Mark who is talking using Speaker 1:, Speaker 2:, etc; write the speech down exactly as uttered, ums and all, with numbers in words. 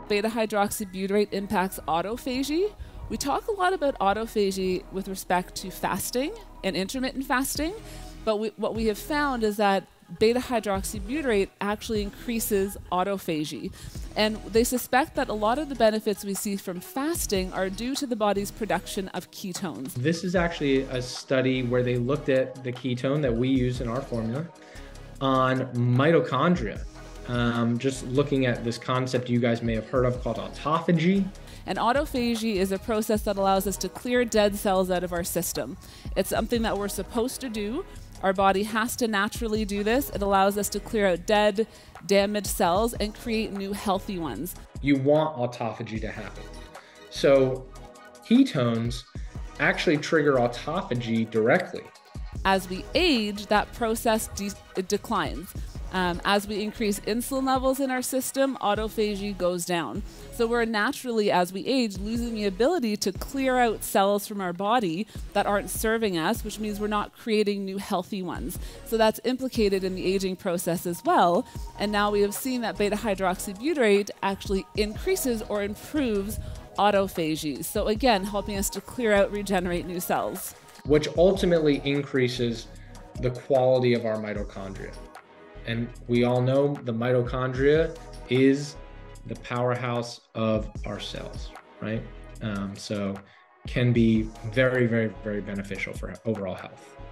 Speaker 1: beta hydroxybutyrate impacts autophagy. We talk a lot about autophagy with respect to fasting and intermittent fasting, but we, what we have found is that beta hydroxybutyrate actually increases autophagy. And they suspect that a lot of the benefits we see from fasting are due to the body's production of ketones.
Speaker 2: This is actually a study where they looked at the ketone that we use in our formula on mitochondria. Um, just looking at this concept you guys may have heard of called autophagy.
Speaker 1: And autophagy is a process that allows us to clear dead cells out of our system. It's something that we're supposed to do. Our body has to naturally do this. It allows us to clear out dead, damaged cells and create new healthy ones.
Speaker 2: You want autophagy to happen. So ketones actually trigger autophagy directly.
Speaker 1: As we age, that process de it declines. Um, as we increase insulin levels in our system, autophagy goes down. So we're naturally, as we age, losing the ability to clear out cells from our body that aren't serving us, which means we're not creating new healthy ones. So that's implicated in the aging process as well. And now we have seen that beta hydroxybutyrate actually increases or improves autophagy. So again, helping us to clear out, regenerate new cells.
Speaker 2: Which ultimately increases the quality of our mitochondria. And we all know the mitochondria is the powerhouse of our cells, right? Um, so can be very, very, very beneficial for overall health.